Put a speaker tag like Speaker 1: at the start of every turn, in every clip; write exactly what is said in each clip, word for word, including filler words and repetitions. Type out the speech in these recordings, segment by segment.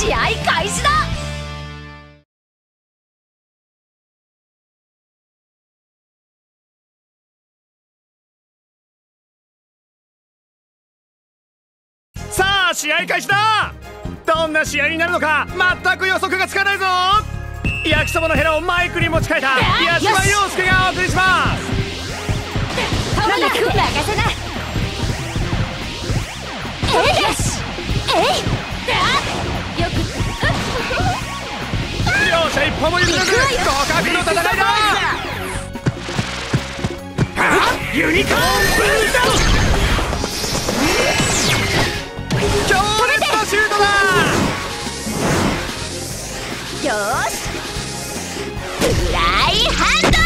Speaker 1: 試合開始だ。
Speaker 2: さあ試合開始だ。どんな試合になるのか全く予測がつかないぞ。焼きそばのヘラをマイクに持ち替えた八島陽介がお送りします。
Speaker 1: とにかく任せな。えいよしえいよく
Speaker 2: 両者一歩も譲らず互角の戦いだ。ユニコーンブースト強烈なシュートだ。
Speaker 1: よーしフライハンド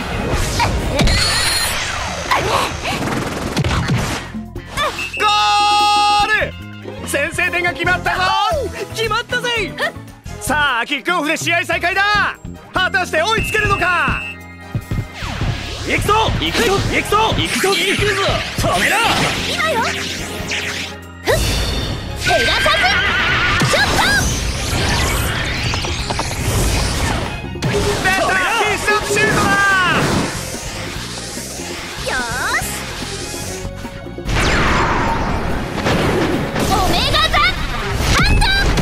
Speaker 2: ゴール。先制点が決まったぞ。決まったぜ。さあキックオフで試合再開だ。果たして追いつけるのか。行くぞ行くぞ行くぞ行くぞ行くぞ止めろ
Speaker 1: 今よ。ヘラカズショット。
Speaker 2: 出た必殺シュートだ。
Speaker 1: よーしオメガザハン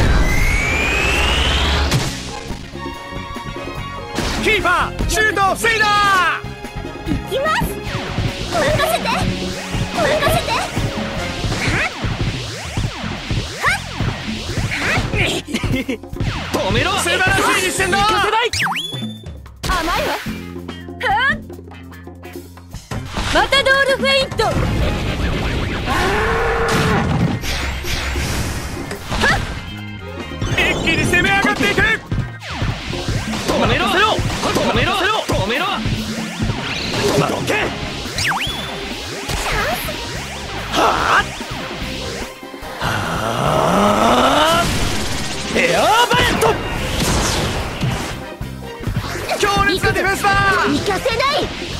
Speaker 1: ド。
Speaker 2: キーパーシュートを防いだ。
Speaker 1: いきます任せて任せて。
Speaker 2: 止めろ。素晴らしい実践だ。
Speaker 1: 甘いわ。マタドールフェイント。
Speaker 2: 一気に攻め上がっていく。止めろ止めろ止めろマロケはあはあエアーバレット。強烈なディフェンスだ。
Speaker 1: 行かせない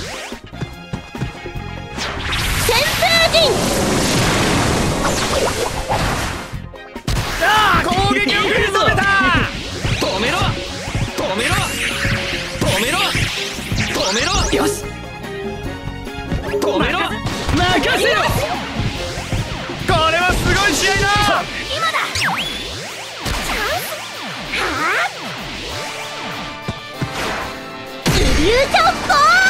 Speaker 1: 旋風陣。
Speaker 2: ああ攻撃を食い止めた。止めろ止めろ止めろ止めろよし止めろ任せろ。これはすごい試合だ。
Speaker 1: 今だチャンスはあイリュージョンボ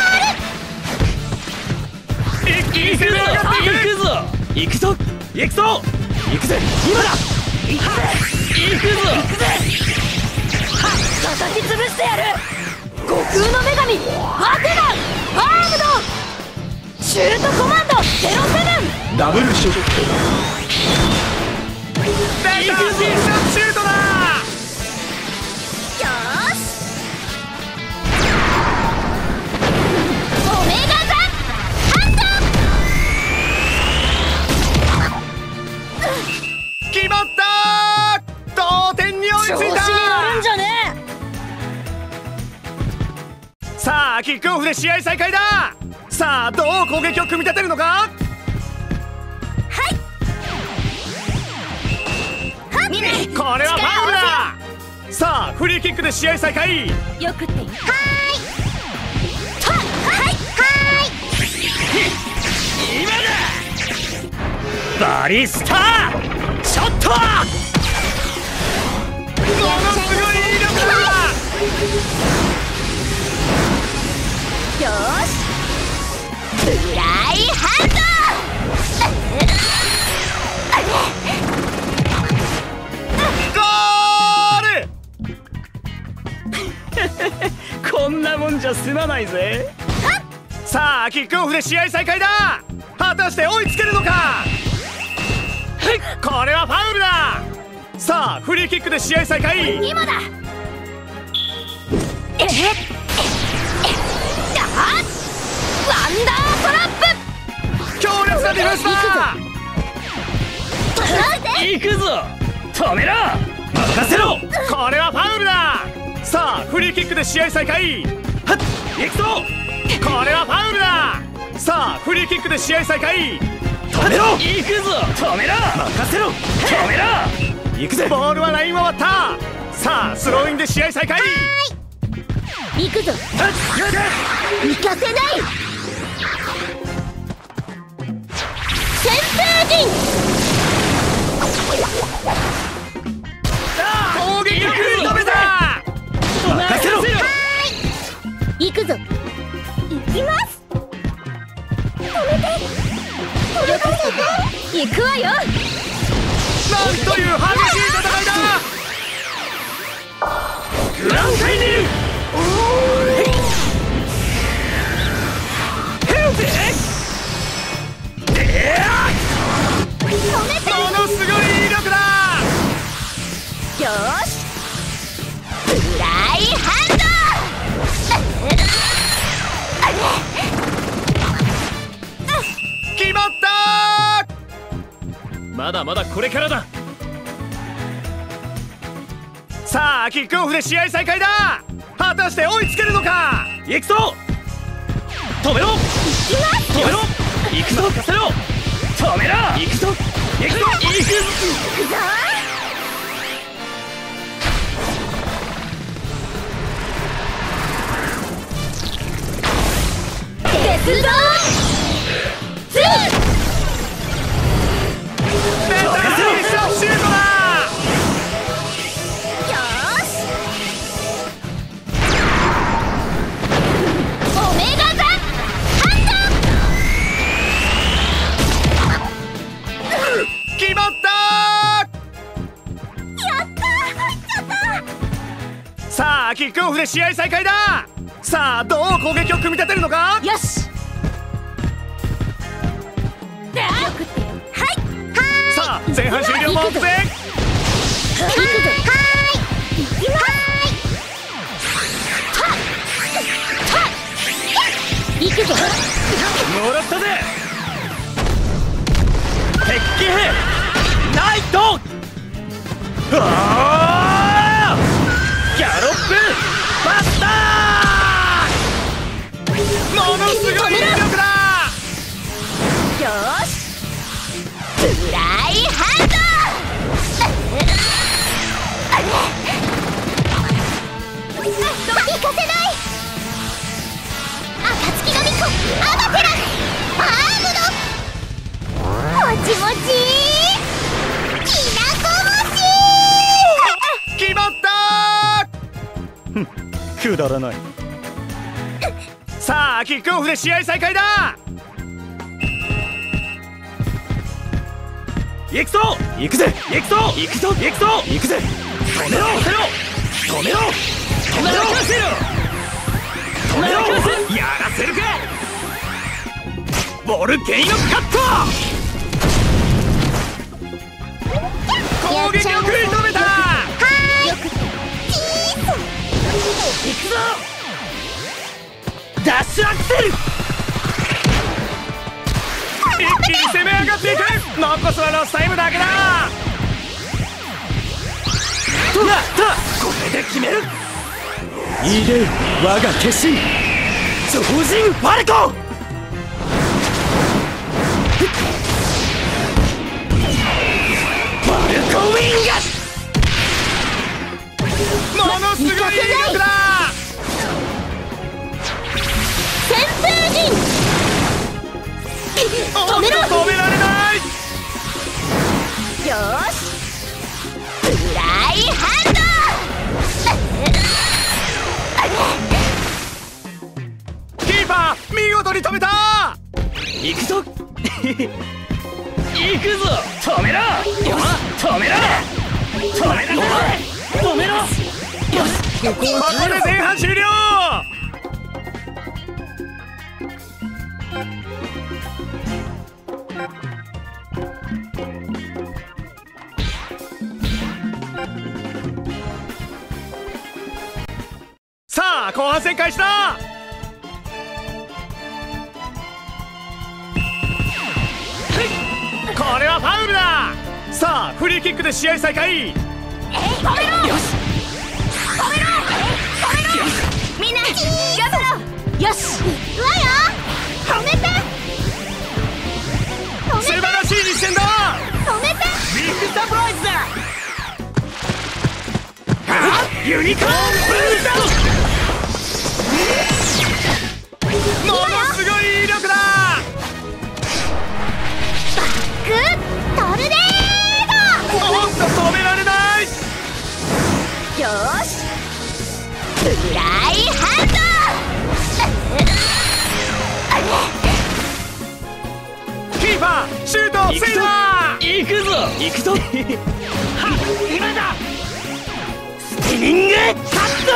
Speaker 1: ール。
Speaker 2: 一気に攻め上がっていく。行くぞ行くぞ行くぜ今だ。行くぜ行くぞ行くぜ。
Speaker 1: 叩き潰してやる。悟空の女神アテナアームドシュートコマンドゼロセブン。
Speaker 2: ダブルショット。出た必殺シュートだ。
Speaker 1: よーしオメガザハンド。
Speaker 2: 決まった。同点に追いついた。
Speaker 1: 調子に乗るんじゃね
Speaker 2: え。さあキックオフで試合再開だ。さあどう攻撃を組み立てるのか。
Speaker 1: はい
Speaker 2: これはファウルだ。さあフリーキックで試合再開。
Speaker 1: よくってはーいははいは
Speaker 2: 今だ。バリスタショット。ものすごい威力だ。
Speaker 1: よーしフライハンド。
Speaker 2: ゴール。こんなもんじゃ済まないぜ。さあキックオフで試合再開だ。果たして追いつけるのか。これはファウルだ。さあフリーキックで試合再開。
Speaker 1: 今だえっあっワンダートラップ。
Speaker 2: 強烈なディフェンスだ。行くぞ止めろ任せろ。これはファウルだ。さあフリーキックで試合再開。はっ行くぞこれはファウルだ。さあフリーキックで試合再開。止めろ行くぞ止めろ任せろ止めろ行くぜ。ボールはラインを割った。さあスローインで試合再開。
Speaker 1: 行くぞ。行かせない。旋風陣。
Speaker 2: 攻撃を食い止めた。任せろ。
Speaker 1: 行くぞ。行きます。止めて。止めて。行くわよ。
Speaker 2: なんという激しい戦いだ。グランカイネル。ものすごい威力だ。
Speaker 1: よーし。フライハンド。
Speaker 2: 決まった。まだまだこれからだ。さあキックオフで試合再開だ。果たして追いつけるのか。行くぞ。止めろ。止めろ。行くぞ。任せろ。止めろ。行くぞ。行くぞ。行くぞ。
Speaker 1: デスドーツー。
Speaker 2: 出た。シュートだ。決まった。
Speaker 1: やったー。入っちゃった。
Speaker 2: さあキックオフで試合再開だ。さあどう攻撃を組み立てるのか。
Speaker 1: よし。
Speaker 2: さあ前半終了も目前。
Speaker 1: 行くぞ。はい行きます。行くぞ。
Speaker 2: もらったぜ。鉄騎兵ナイト。あーギャロップバスター。ものすごい威力だ。
Speaker 1: よーし。フライハンド。行かせない。暁の巫女アマテラスアームド。もちもちきなこ餅。
Speaker 2: 決まった。くだらない。さあキックオフで試合再開だ。行くぞ。行くぜ。行くぞ。行くぞ。行くぞ。行くぜ。止めろ。止めろ。止めろ。止めろ。やらせるか。ボルケイノカット。攻撃を食い止めた。
Speaker 1: よく
Speaker 2: 行くぞ。ダッシュアクセル。一気に攻め上がっていく。残すはロスタイムだけだ。やったこれで決める。いいで我が決心超人ファルコ。ファルコウィンガ。ものすごい威力だ。
Speaker 1: 旋風陣。止めろ。
Speaker 2: 止められない。
Speaker 1: よーし。フライハンド。
Speaker 2: キーパー見事に止めた。行くぞ。行くぞ。止めろ。止めろ。止めろ。止めろ。よし。ここで前半終了。さあ後半戦開始だ。これはファウルだ。さあフリーキックで試合再開。
Speaker 1: 止めろ。よし。止めろ。止めろ。みんな頑張ろう。よし。うわよ。止めて。
Speaker 2: 素晴らしい実践だ。
Speaker 1: 止めて。
Speaker 2: ビッグサプライズだ。 ユニコーンブースト。ものすごい威力だ。
Speaker 1: バックトルネー
Speaker 2: おっと止められない。
Speaker 1: ド。よーし、フライハンド。
Speaker 2: キーパーシュートセーバー。行くぞ行くぞ。はっ今だ。スピニングカット。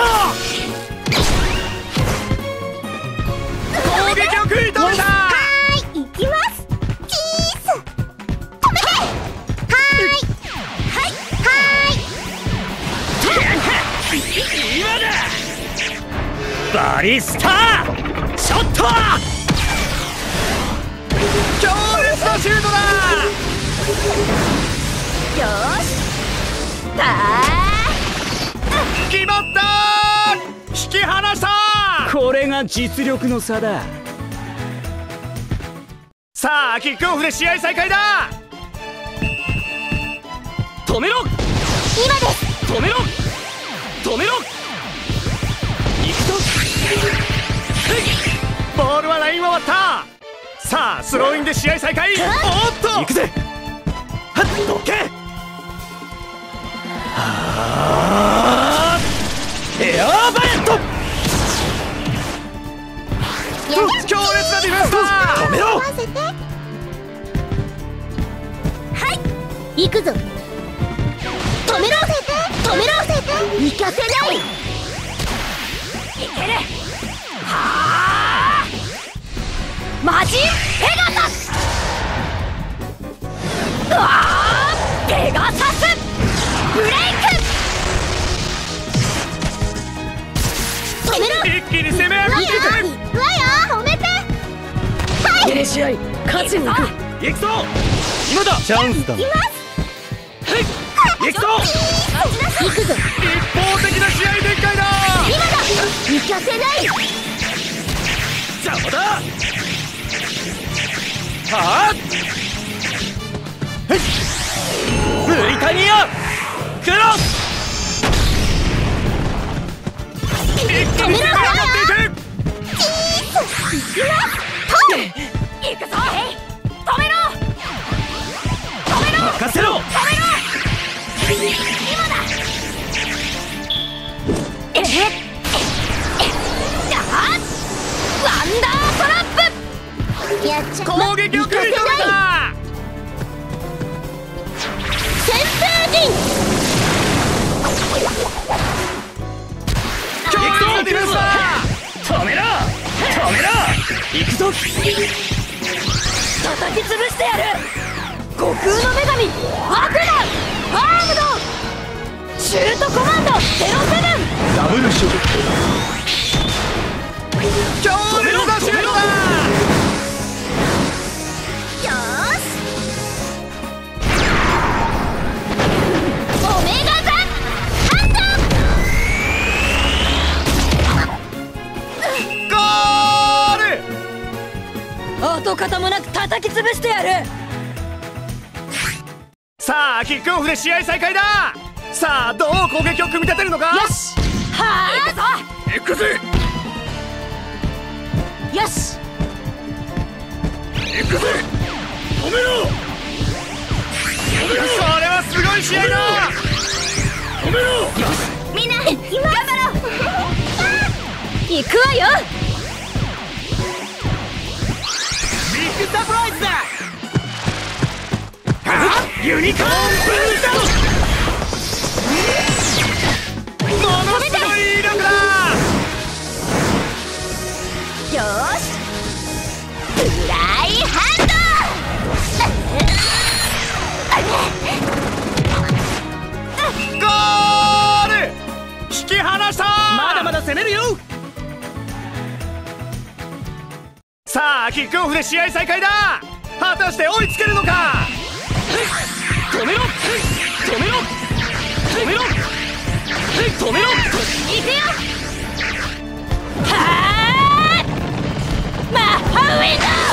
Speaker 2: 攻撃を食い止めた。
Speaker 1: はーい、行きます。キース止めて。はーいはいはい
Speaker 2: 今だ。バリスタショット。強烈なシュートだ。
Speaker 1: よーし、あ
Speaker 2: 決まった。引き離した。これが実力の差だ。さあキックオフで試合再開だ。止めろ。
Speaker 1: 今です。
Speaker 2: 止めろ止めろ。行くぞ。ボールはラインを割った。さあスローインで試合再開。おっと行くぜ。はっどけ。はあエアーバレット。強烈なディフェンスだ。止めろ。
Speaker 1: はい、行くぞ。止めろ止めろ。行かせない。いける。はあマジンペガサス。うわあペガサスブレイク。止めろ。
Speaker 2: 一気に攻め上がっていく。
Speaker 1: うわよ褒めて。はい。試合勝ちに行く。
Speaker 2: 行くぞ。今だ。チャンスだ。
Speaker 1: 行きます。
Speaker 2: 行くぞ。
Speaker 1: 行くぞ。
Speaker 2: 一方的な試合展開だ。
Speaker 1: 今だ。行かせない。
Speaker 2: 邪魔だ。はあブリタニアクロス。一気に攻め上がっていく。
Speaker 1: 行くぞ。止めろ止めろ。
Speaker 2: 任せろ。
Speaker 1: 止めろ。今だ。えっワンダートラップ。やっちゃ
Speaker 2: 攻撃を繰り止めた。
Speaker 1: 旋風陣。
Speaker 2: 強烈なディフェンスだ。止めろ止めろ。行くぞ。
Speaker 1: 叩き潰してやる。悟空の女神アクダアームドシュートコマンドゼロセブン。
Speaker 2: ダブルシュート。強烈なシュートだ。
Speaker 1: よーしオメガザハンド。
Speaker 2: ゴール。
Speaker 1: 跡形もなく叩き潰してやる。
Speaker 2: さあキックオフで試合再開だ。さあどう攻撃を組み立てるのか。
Speaker 1: よしはあ
Speaker 2: 行くぜ。
Speaker 1: よし
Speaker 2: 行くぜ。止めろ。それはすごい試合だ。止めろ。
Speaker 1: みんな頑張ろう。行くわよ。
Speaker 2: ビッグサプライズだ。ユニコーンブースト。ものすごい威力だ。
Speaker 1: よーしフライハン
Speaker 2: ド。ゴール。引き離した。まだまだ攻めるよ。さあキックオフで試合再開だ。果たして追いつけるのか。止めろ止めろ止めろ止めろ。
Speaker 1: 行くよ。はあマッハウィ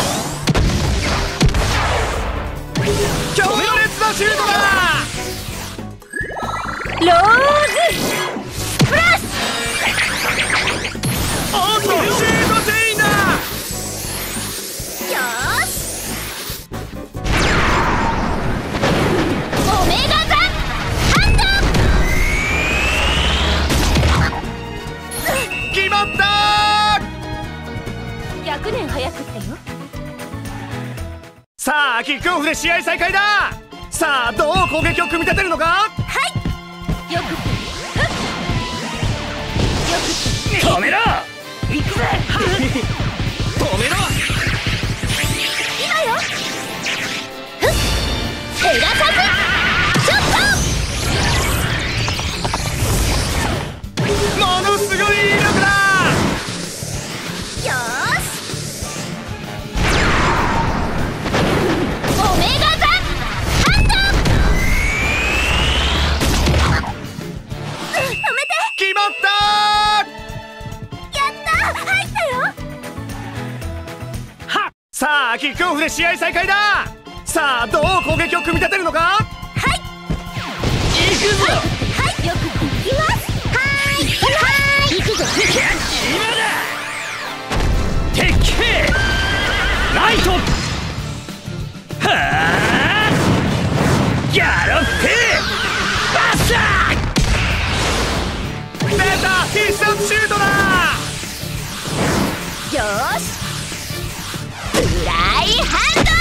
Speaker 1: ンド。
Speaker 2: 強烈なシュートだ。
Speaker 1: ローズフライ。
Speaker 2: おっとシュートチェインだ。
Speaker 1: よーしオメガザハンド。
Speaker 2: 決まった
Speaker 1: ひゃくねん早くってよ。
Speaker 2: さあキックオフで試合再開だ。さあどう攻撃を組み立てるのか。
Speaker 1: はいよくよく
Speaker 2: 止めろ行くぜ止めろ
Speaker 1: 今よ。ふっエラサズショット。
Speaker 2: ものすごい威力だ。
Speaker 1: よーしオメガザハンド。止めて。
Speaker 2: 決まった
Speaker 1: やった入ったよ。
Speaker 2: はっさあキックオフで試合再開だ。さあどう攻撃を組み立てるのか。
Speaker 1: はい行くぞ。はいよく行きます。はーいはい行くぞ。
Speaker 2: 今だ鉄拳ライトはあギャロップバッサー出た必殺シュートだ。
Speaker 1: よーしフライハンド。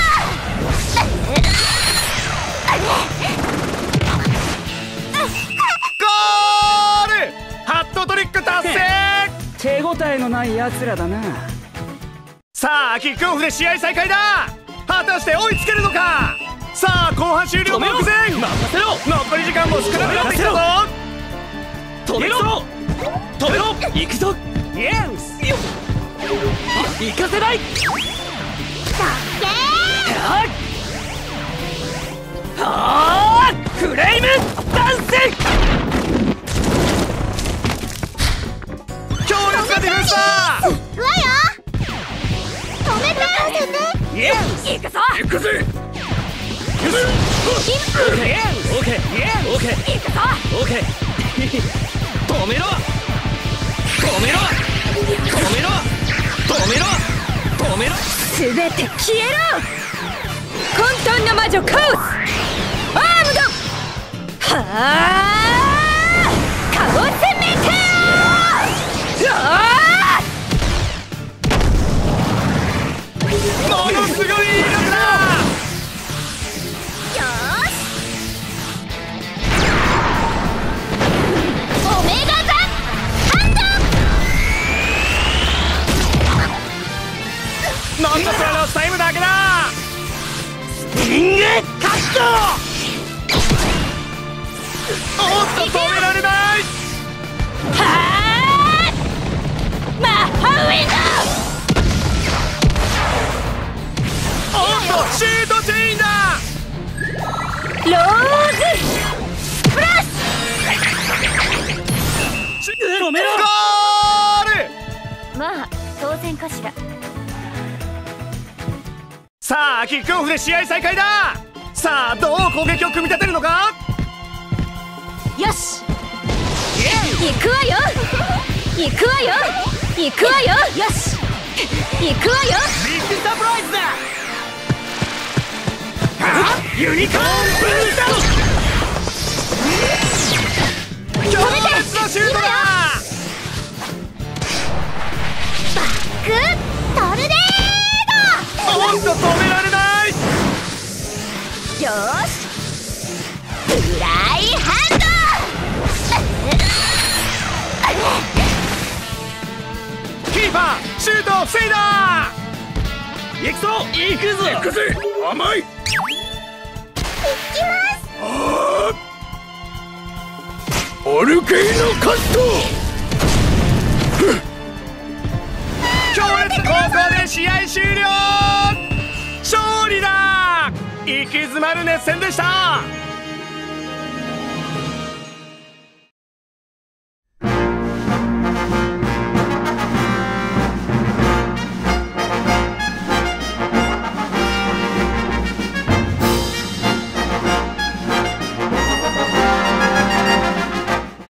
Speaker 2: ゴールハットトリック達成。
Speaker 3: 手応えのない奴らだな。
Speaker 2: さあキックオフで試合再開だ。果たして追いつけるのか。さあ後半終了目前。任せろ。残り時間も少なくなってきたぞ。止めろ止めろ行くぞ。イエスよっ行かせない。はあフレイムダンス。強烈なディフェンスだ。
Speaker 1: うわよ止めてせて。
Speaker 2: イエス行くぞ行くぜ。オーケーオーケーオーケーオーケー行くぞオーケー止めろ止めろ止めろ止めろ止めろ
Speaker 1: すべて消えろ。混沌の魔女カオスアームド。はあカオスメテオ。あ
Speaker 2: ものすごい威力だ。
Speaker 1: よーしオメガザハンド。
Speaker 2: ノントプラのタイムだけだ。スティングカット。おっと止められない。
Speaker 1: はあマッハウィン
Speaker 2: おっとシュートチェインだ。
Speaker 1: ドローズプラス。
Speaker 2: 止めろゴール。
Speaker 1: まあ当然かしら。
Speaker 2: さあキックオフで試合再開だ。さあどう攻撃を組み立てるのか。
Speaker 1: よし行くわよ行くわよ行くわよ。よし行くわよ。
Speaker 2: ビッグサプライズだ。ユニコーンブースト。強烈なシュートだ。
Speaker 1: グットルネー
Speaker 2: おっと止められない。
Speaker 1: ド。よーしフライハンド。
Speaker 2: キーパーシュートを防いだ。行くぞ行くぞ行くぜ。甘い
Speaker 1: 行きます
Speaker 2: オルケイノカット。強烈。ここで試合終了。勝利だ。息詰まる熱戦でした。